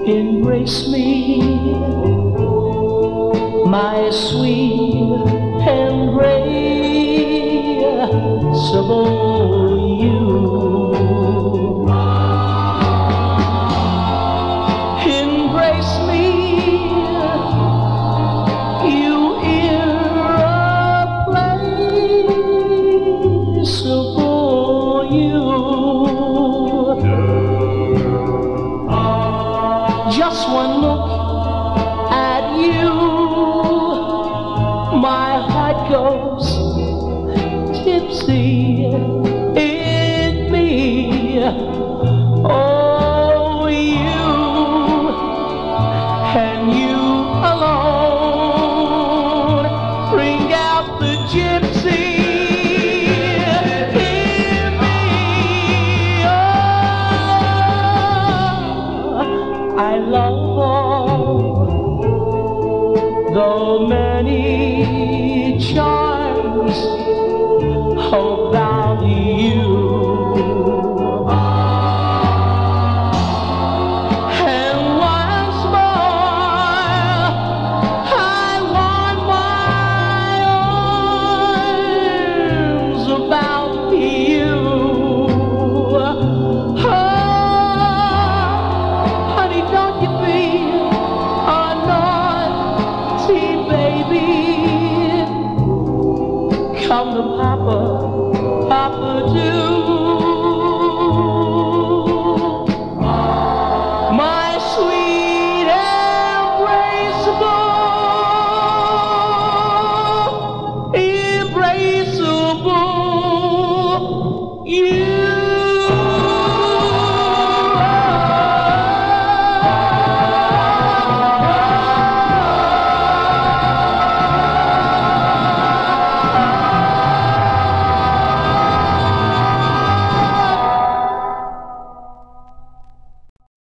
Embrace me, my sweet embraceable you. Embrace me, you irreplaceable you. Just one look at you, my heart goes tipsy in me. Oh, you and you alone bring out the gypsy in me. Oh, I love the many charms of that